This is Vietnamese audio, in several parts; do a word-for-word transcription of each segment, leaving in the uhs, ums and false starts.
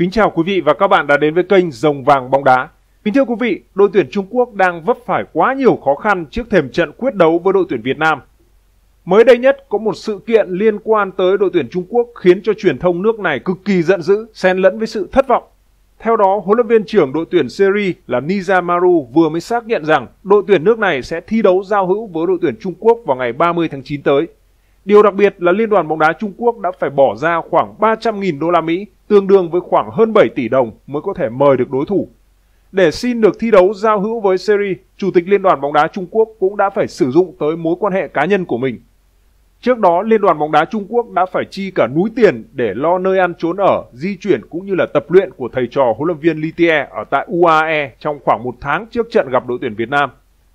Kính chào quý vị và các bạn đã đến với kênh Rồng Vàng Bóng Đá. Kính thưa quý vị, đội tuyển Trung Quốc đang vấp phải quá nhiều khó khăn trước thềm trận quyết đấu với đội tuyển Việt Nam. Mới đây nhất có một sự kiện liên quan tới đội tuyển Trung Quốc khiến cho truyền thông nước này cực kỳ giận dữ, xen lẫn với sự thất vọng. Theo đó, huấn luyện viên trưởng đội tuyển Syria là Nizamaru vừa mới xác nhận rằng đội tuyển nước này sẽ thi đấu giao hữu với đội tuyển Trung Quốc vào ngày ba mươi tháng chín tới. Điều đặc biệt là Liên đoàn bóng đá Trung Quốc đã phải bỏ ra khoảng ba trăm nghìn đô la Mỹ, tương đương với khoảng hơn bảy tỷ đồng mới có thể mời được đối thủ. Để xin được thi đấu giao hữu với Syria, Chủ tịch Liên đoàn bóng đá Trung Quốc cũng đã phải sử dụng tới mối quan hệ cá nhân của mình. Trước đó, Liên đoàn bóng đá Trung Quốc đã phải chi cả núi tiền để lo nơi ăn trốn ở, di chuyển cũng như là tập luyện của thầy trò huấn luyện viên Litier ở tại u a e trong khoảng một tháng trước trận gặp đội tuyển Việt Nam.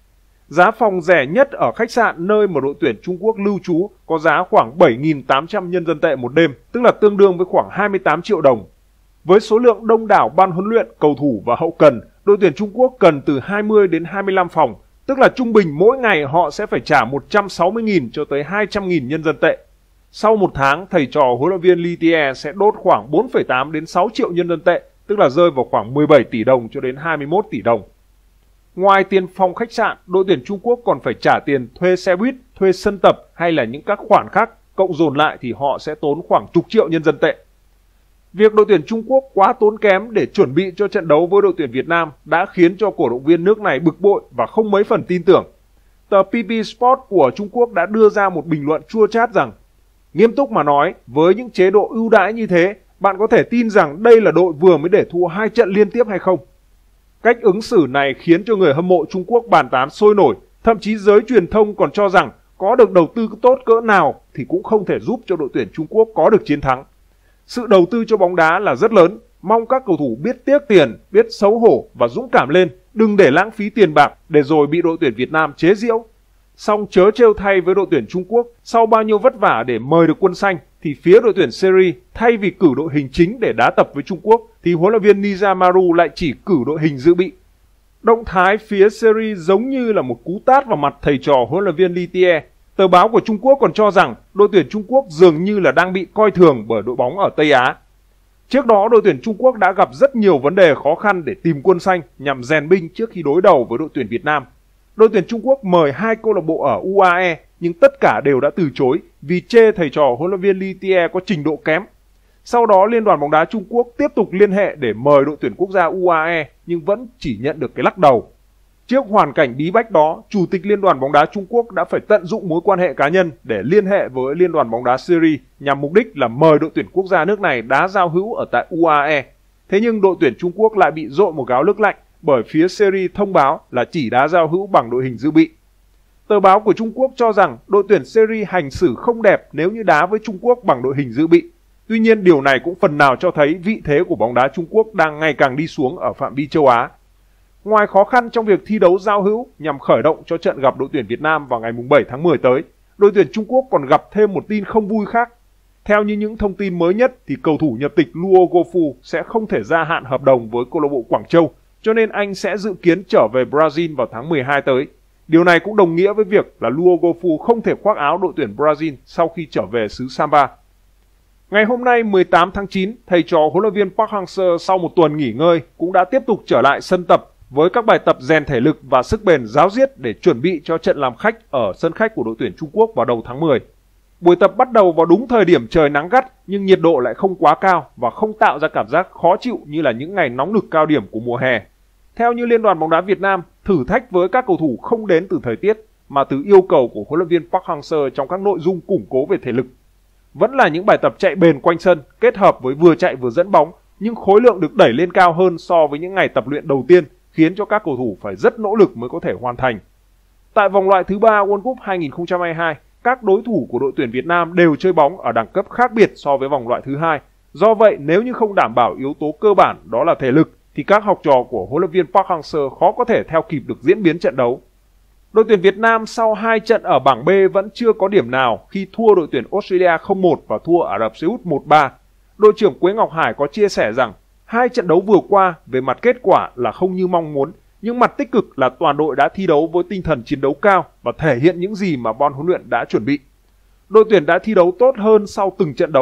Giá phòng rẻ nhất ở khách sạn nơi mà đội tuyển Trung Quốc lưu trú có giá khoảng bảy nghìn tám trăm nhân dân tệ một đêm, tức là tương đương với khoảng hai mươi tám triệu đồng. Với số lượng đông đảo ban huấn luyện, cầu thủ và hậu cần, đội tuyển Trung Quốc cần từ hai mươi đến hai mươi lăm phòng, tức là trung bình mỗi ngày họ sẽ phải trả một trăm sáu mươi nghìn cho tới hai trăm nghìn nhân dân tệ. Sau một tháng, thầy trò huấn luyện viên Litier sẽ đốt khoảng bốn phẩy tám đến sáu triệu nhân dân tệ, tức là rơi vào khoảng mười bảy tỷ đồng cho đến hai mươi mốt tỷ đồng. Ngoài tiền phòng khách sạn, đội tuyển Trung Quốc còn phải trả tiền thuê xe buýt, thuê sân tập hay là những các khoản khác, cộng dồn lại thì họ sẽ tốn khoảng chục triệu nhân dân tệ. Việc đội tuyển Trung Quốc quá tốn kém để chuẩn bị cho trận đấu với đội tuyển Việt Nam đã khiến cho cổ động viên nước này bực bội và không mấy phần tin tưởng. Tờ pê pê Sport của Trung Quốc đã đưa ra một bình luận chua chát rằng: nghiêm túc mà nói, với những chế độ ưu đãi như thế, bạn có thể tin rằng đây là đội vừa mới để thua hai trận liên tiếp hay không? Cách ứng xử này khiến cho người hâm mộ Trung Quốc bàn tán sôi nổi, thậm chí giới truyền thông còn cho rằng có được đầu tư tốt cỡ nào thì cũng không thể giúp cho đội tuyển Trung Quốc có được chiến thắng. Sự đầu tư cho bóng đá là rất lớn, mong các cầu thủ biết tiếc tiền, biết xấu hổ và dũng cảm lên, đừng để lãng phí tiền bạc để rồi bị đội tuyển Việt Nam chế giễu. Song chớ trêu thay với đội tuyển Trung Quốc, sau bao nhiêu vất vả để mời được quân xanh, thì phía đội tuyển Syria thay vì cử đội hình chính để đá tập với Trung Quốc, thì huấn luyện viên Nizamaru lại chỉ cử đội hình dự bị. Động thái phía Syria giống như là một cú tát vào mặt thầy trò huấn luyện viên Litier. Tờ báo của Trung Quốc còn cho rằng đội tuyển Trung Quốc dường như là đang bị coi thường bởi đội bóng ở Tây Á. Trước đó, đội tuyển Trung Quốc đã gặp rất nhiều vấn đề khó khăn để tìm quân xanh nhằm rèn binh trước khi đối đầu với đội tuyển Việt Nam. Đội tuyển Trung Quốc mời hai câu lạc bộ ở u a e nhưng tất cả đều đã từ chối vì chê thầy trò huấn luyện viên Litier có trình độ kém. Sau đó, Liên đoàn bóng đá Trung Quốc tiếp tục liên hệ để mời đội tuyển quốc gia u a e nhưng vẫn chỉ nhận được cái lắc đầu. Trước hoàn cảnh bí bách đó, Chủ tịch Liên đoàn bóng đá Trung Quốc đã phải tận dụng mối quan hệ cá nhân để liên hệ với Liên đoàn bóng đá Syria nhằm mục đích là mời đội tuyển quốc gia nước này đá giao hữu ở tại u a e. Thế nhưng đội tuyển Trung Quốc lại bị dội một gáo nước lạnh bởi phía Syria thông báo là chỉ đá giao hữu bằng đội hình dự bị. Tờ báo của Trung Quốc cho rằng đội tuyển Syria hành xử không đẹp nếu như đá với Trung Quốc bằng đội hình dự bị. Tuy nhiên, điều này cũng phần nào cho thấy vị thế của bóng đá Trung Quốc đang ngày càng đi xuống ở phạm vi châu Á. Ngoài khó khăn trong việc thi đấu giao hữu nhằm khởi động cho trận gặp đội tuyển Việt Nam vào ngày bảy tháng mười tới, đội tuyển Trung Quốc còn gặp thêm một tin không vui khác. Theo như những thông tin mới nhất thì cầu thủ nhập tịch Luo Gofu sẽ không thể gia hạn hợp đồng với câu lạc bộ Quảng Châu, cho nên anh sẽ dự kiến trở về Brazil vào tháng mười hai tới. Điều này cũng đồng nghĩa với việc là Luo Gofu không thể khoác áo đội tuyển Brazil sau khi trở về xứ Samba. Ngày hôm nay mười tám tháng chín, thầy trò huấn luyện viên Park Hang-seo sau một tuần nghỉ ngơi cũng đã tiếp tục trở lại sân tập với các bài tập rèn thể lực và sức bền ráo riết để chuẩn bị cho trận làm khách ở sân khách của đội tuyển Trung Quốc vào đầu tháng mười. Buổi tập bắt đầu vào đúng thời điểm trời nắng gắt nhưng nhiệt độ lại không quá cao và không tạo ra cảm giác khó chịu như là những ngày nóng nực cao điểm của mùa hè. Theo như Liên đoàn bóng đá Việt Nam, thử thách với các cầu thủ không đến từ thời tiết mà từ yêu cầu của huấn luyện viên Park Hang-seo trong các nội dung củng cố về thể lực. Vẫn là những bài tập chạy bền quanh sân kết hợp với vừa chạy vừa dẫn bóng, nhưng khối lượng được đẩy lên cao hơn so với những ngày tập luyện đầu tiên, khiến cho các cầu thủ phải rất nỗ lực mới có thể hoàn thành. Tại vòng loại thứ ba World Cup hai không hai hai, các đối thủ của đội tuyển Việt Nam đều chơi bóng ở đẳng cấp khác biệt so với vòng loại thứ hai. Do vậy, nếu như không đảm bảo yếu tố cơ bản đó là thể lực, thì các học trò của huấn luyện viên Park Hang-seo khó có thể theo kịp được diễn biến trận đấu. Đội tuyển Việt Nam sau hai trận ở bảng B vẫn chưa có điểm nào khi thua đội tuyển Australia không một và thua Ả Rập Xê Út một ba. Đội trưởng Quế Ngọc Hải có chia sẻ rằng hai trận đấu vừa qua về mặt kết quả là không như mong muốn, nhưng mặt tích cực là toàn đội đã thi đấu với tinh thần chiến đấu cao và thể hiện những gì mà ban huấn luyện đã chuẩn bị. Đội tuyển đã thi đấu tốt hơn sau từng trận đấu,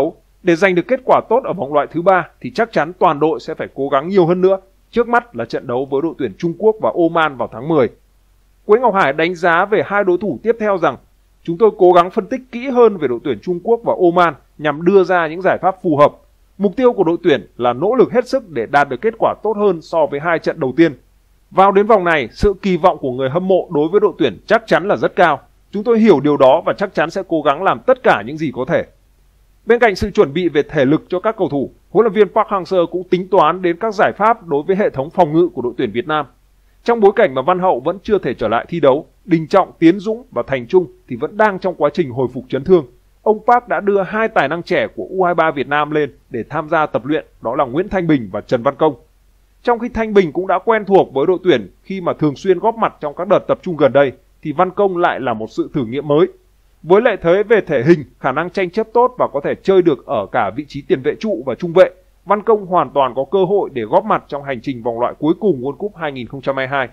Để giành được kết quả tốt ở vòng loại thứ ba thì chắc chắn toàn đội sẽ phải cố gắng nhiều hơn nữa. Trước mắt là trận đấu với đội tuyển Trung Quốc và Oman vào tháng mười. Quế Ngọc Hải đánh giá về hai đối thủ tiếp theo rằng chúng tôi cố gắng phân tích kỹ hơn về đội tuyển Trung Quốc và Oman nhằm đưa ra những giải pháp phù hợp. Mục tiêu của đội tuyển là nỗ lực hết sức để đạt được kết quả tốt hơn so với hai trận đầu tiên. Vào đến vòng này, sự kỳ vọng của người hâm mộ đối với đội tuyển chắc chắn là rất cao. Chúng tôi hiểu điều đó và chắc chắn sẽ cố gắng làm tất cả những gì có thể. Bên cạnh sự chuẩn bị về thể lực cho các cầu thủ, huấn luyện viên Park Hang-seo cũng tính toán đến các giải pháp đối với hệ thống phòng ngự của đội tuyển Việt Nam. Trong bối cảnh mà Văn Hậu vẫn chưa thể trở lại thi đấu, Đình Trọng, Tiến Dũng và Thành Trung thì vẫn đang trong quá trình hồi phục chấn thương. Ông Park đã đưa hai tài năng trẻ của U hai ba Việt Nam lên để tham gia tập luyện, đó là Nguyễn Thanh Bình và Trần Văn Công. Trong khi Thanh Bình cũng đã quen thuộc với đội tuyển khi mà thường xuyên góp mặt trong các đợt tập trung gần đây, thì Văn Công lại là một sự thử nghiệm mới. Với lợi thế về thể hình, khả năng tranh chấp tốt và có thể chơi được ở cả vị trí tiền vệ trụ và trung vệ, Văn Công hoàn toàn có cơ hội để góp mặt trong hành trình vòng loại cuối cùng World Cup hai không hai hai.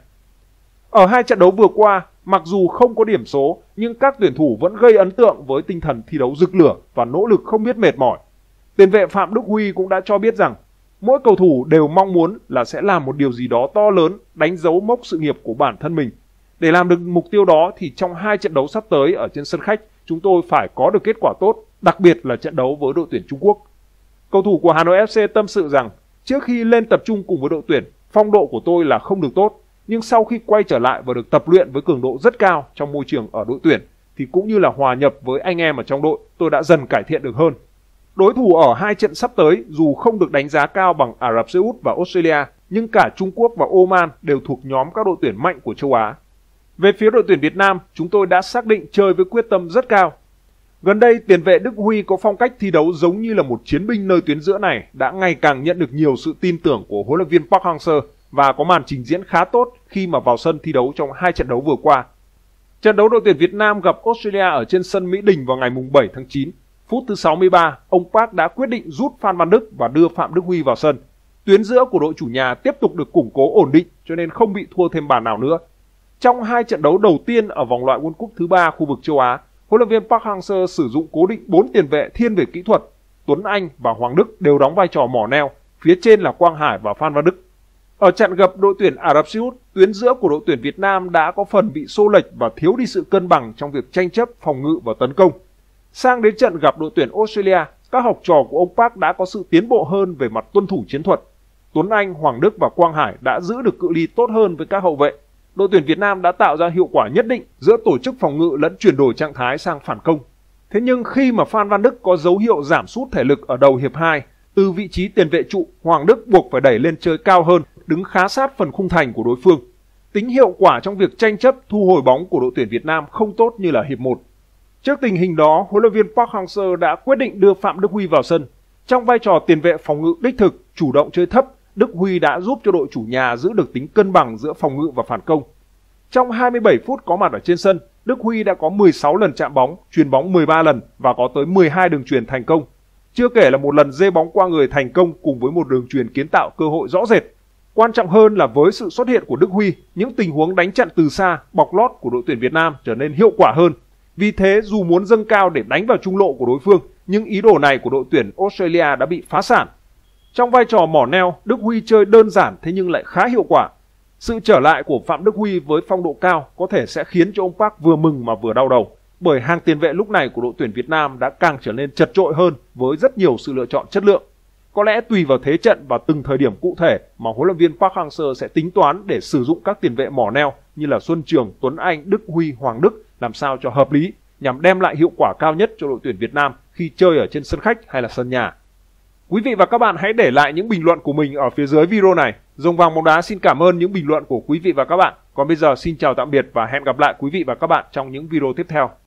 Ở hai trận đấu vừa qua, mặc dù không có điểm số, nhưng các tuyển thủ vẫn gây ấn tượng với tinh thần thi đấu rực lửa và nỗ lực không biết mệt mỏi. Tiền vệ Phạm Đức Huy cũng đã cho biết rằng mỗi cầu thủ đều mong muốn là sẽ làm một điều gì đó to lớn, đánh dấu mốc sự nghiệp của bản thân mình. Để làm được mục tiêu đó thì trong hai trận đấu sắp tới ở trên sân khách, chúng tôi phải có được kết quả tốt, đặc biệt là trận đấu với đội tuyển Trung Quốc. Cầu thủ của Hà Nội ép xê tâm sự rằng trước khi lên tập trung cùng với đội tuyển, phong độ của tôi là không được tốt, nhưng sau khi quay trở lại và được tập luyện với cường độ rất cao trong môi trường ở đội tuyển thì cũng như là hòa nhập với anh em ở trong đội, tôi đã dần cải thiện được hơn. Đối thủ ở hai trận sắp tới dù không được đánh giá cao bằng Ả Rập Xê Út và Australia, nhưng cả Trung Quốc và Oman đều thuộc nhóm các đội tuyển mạnh của châu Á. Về phía đội tuyển Việt Nam, chúng tôi đã xác định chơi với quyết tâm rất cao. Gần đây, tiền vệ Đức Huy có phong cách thi đấu giống như là một chiến binh nơi tuyến giữa này đã ngày càng nhận được nhiều sự tin tưởng của huấn luyện viên Park Hang-seo và có màn trình diễn khá tốt khi mà vào sân thi đấu trong hai trận đấu vừa qua. Trận đấu đội tuyển Việt Nam gặp Australia ở trên sân Mỹ Đình vào ngày bảy tháng chín. Phút thứ sáu mươi ba, ông Park đã quyết định rút Phan Văn Đức và đưa Phạm Đức Huy vào sân. Tuyến giữa của đội chủ nhà tiếp tục được củng cố ổn định cho nên không bị thua thêm bàn nào nữa. Trong hai trận đấu đầu tiên ở vòng loại World Cup thứ ba khu vực châu Á, huấn luyện viên Park Hang-seo sử dụng cố định bốn tiền vệ thiên về kỹ thuật. Tuấn Anh và Hoàng Đức đều đóng vai trò mỏ neo, phía trên là Quang Hải và Phan Văn Đức. Ở trận gặp đội tuyển Ả Rập Xê Út, tuyến giữa của đội tuyển Việt Nam đã có phần bị xô lệch và thiếu đi sự cân bằng trong việc tranh chấp, phòng ngự và tấn công. Sang đến trận gặp đội tuyển Australia, các học trò của ông Park đã có sự tiến bộ hơn về mặt tuân thủ chiến thuật. Tuấn Anh, Hoàng Đức và Quang Hải đã giữ được cự ly tốt hơn với các hậu vệ. Đội tuyển Việt Nam đã tạo ra hiệu quả nhất định giữa tổ chức phòng ngự lẫn chuyển đổi trạng thái sang phản công. Thế nhưng khi mà Phan Văn Đức có dấu hiệu giảm sút thể lực ở đầu hiệp hai, từ vị trí tiền vệ trụ, Hoàng Đức buộc phải đẩy lên chơi cao hơn, đứng khá sát phần khung thành của đối phương. Tính hiệu quả trong việc tranh chấp, thu hồi bóng của đội tuyển Việt Nam không tốt như là hiệp một. Trước tình hình đó, huấn luyện viên Park Hang-seo đã quyết định đưa Phạm Đức Huy vào sân. Trong vai trò tiền vệ phòng ngự đích thực, chủ động chơi thấp, Đức Huy đã giúp cho đội chủ nhà giữ được tính cân bằng giữa phòng ngự và phản công. Trong hai mươi bảy phút có mặt ở trên sân, Đức Huy đã có mười sáu lần chạm bóng, chuyền bóng mười ba lần và có tới mười hai đường chuyền thành công. Chưa kể là một lần dê bóng qua người thành công cùng với một đường chuyền kiến tạo cơ hội rõ rệt. Quan trọng hơn là với sự xuất hiện của Đức Huy, những tình huống đánh chặn từ xa, bọc lót của đội tuyển Việt Nam trở nên hiệu quả hơn. Vì thế dù muốn dâng cao để đánh vào trung lộ của đối phương, nhưng ý đồ này của đội tuyển Australia đã bị phá sản. Trong vai trò mỏ neo, Đức Huy chơi đơn giản thế nhưng lại khá hiệu quả. Sự trở lại của Phạm Đức Huy với phong độ cao có thể sẽ khiến cho ông Park vừa mừng mà vừa đau đầu, bởi hàng tiền vệ lúc này của đội tuyển Việt Nam đã càng trở nên chật chội hơn với rất nhiều sự lựa chọn chất lượng. Có lẽ tùy vào thế trận và từng thời điểm cụ thể mà huấn luyện viên Park Hang-seo sẽ tính toán để sử dụng các tiền vệ mỏ neo như là Xuân Trường, Tuấn Anh, Đức Huy, Hoàng Đức làm sao cho hợp lý nhằm đem lại hiệu quả cao nhất cho đội tuyển Việt Nam khi chơi ở trên sân khách hay là sân nhà. Quý vị và các bạn hãy để lại những bình luận của mình ở phía dưới video này. Rồng Vàng Bóng Đá xin cảm ơn những bình luận của quý vị và các bạn. Còn bây giờ xin chào tạm biệt và hẹn gặp lại quý vị và các bạn trong những video tiếp theo.